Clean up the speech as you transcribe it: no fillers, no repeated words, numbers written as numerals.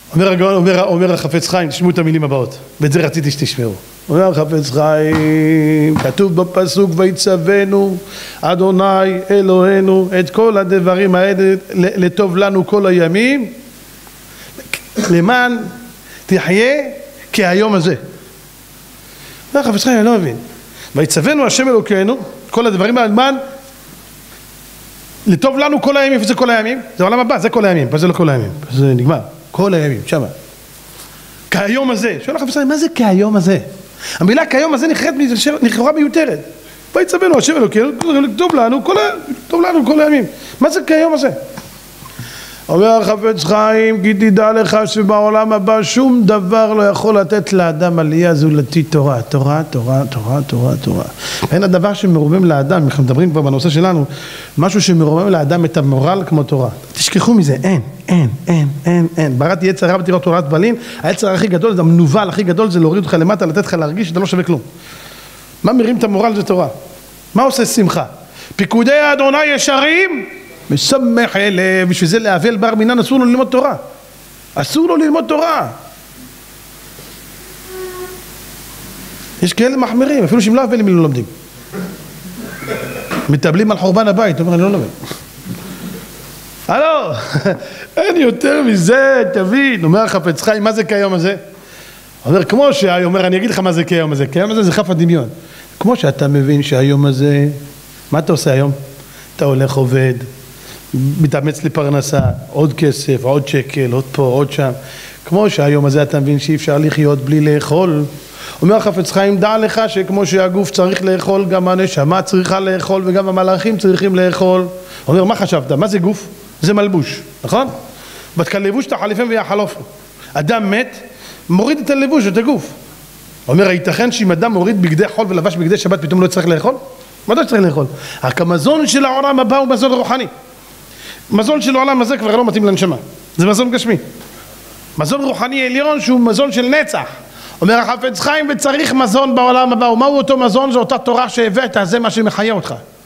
אומר החפץ חיים, תשמעו את המילים הבאות, ואת זה רציתי שתשמעו. אומר החפץ חיים, כתוב בפסוק ויצוונו אדוני אלוהינו את כל הדברים האלה לטוב לנו כל הימים, למען תחיה כהיום הזה. אומר החפץ חיים, אני לא מבין. ויצוונו השם אלוקינו כל הדברים האלה למען לטוב לנו כל הימים. איפה זה כל הימים? זה העולם הבא, זה כל הימים, פה זה לא כל הימים, זה נגמר. כל הימים, שמה. כהיום הזה. שואל החפץ חיים, מה זה כהיום הזה? המילה כהיום הזה נכרעה מיותרת. ויצוונו השם אלוקינו, טוב לנו כל הימים. מה זה כהיום הזה? אומר החפץ חיים, כי תדע לך שבעולם הבא שום דבר לא יכול לתת לאדם עלייה זולתי תורה. תורה, תורה, תורה, תורה, תורה. אין הדבר שמרומם לאדם, אנחנו מדברים כבר בנושא שלנו, משהו שמרומם לאדם את המורל כמו תורה. תשכחו מזה, אין. בראתי יצר רע ותראה תורת בלין, היצר הכי גדול, זה המנוול הכי גדול, זה להוריד אותך למטה, לתת לך להרגיש שאתה לא שווה כלום. מה מרים את המורל זה תורה? מה עושה שמחה? פיקודי האדוני ישרים, משמח לב. בשביל זה לאבל בר מינן אסור לו ללמוד תורה. אסור לו ללמוד תורה. יש כאלה מחמירים, אפילו שהם לא אבלים לא לומדים. מטבלים על חורבן הבית, אומר אני לא לומד. הלו, אין יותר מזה, תבין. אומר החפץ חיים, מה זה כיום הזה? אומר כמו אומר, אני אגיד לך מה זה כיום הזה. כיום הזה זה חף הדמיון. כמו שאתה מבין שהיום הזה, מה אתה עושה היום? אתה הולך עובד, מתאמץ לפרנסה, עוד כסף, עוד שקל, עוד פה, עוד שם. כמו שהיום הזה אתה מבין שאי אפשר לחיות בלי לאכול. אומר החפץ חיים, דע לך שכמו שהגוף צריך לאכול, גם הנשמה צריכה לאכול וגם המלאכים צריכים לאכול. אומר, מה חשבת? מה זה גוף? זה מלבוש, נכון? בתכלבוש תחליפם ויחלופו. אדם מת, מוריד את הלבוש, את הגוף. אומר, הייתכן שאם אדם מוריד בגדי חול ולבש בגדי שבת, פתאום לא צריך לאכול? מה אתה צריך לאכול? רק המזון של העולם הבא הוא מזון רוחני. מזון של העולם הזה כבר לא מתאים לנשמה. זה מזון גשמי. מזון רוחני עליון שהוא מזון של נצח. אומר החפץ חיים, וצריך מזון בעולם הבא. ומהו אותו מזון? זה אותה תורה שהבאת, זה מה שמחיה אותך.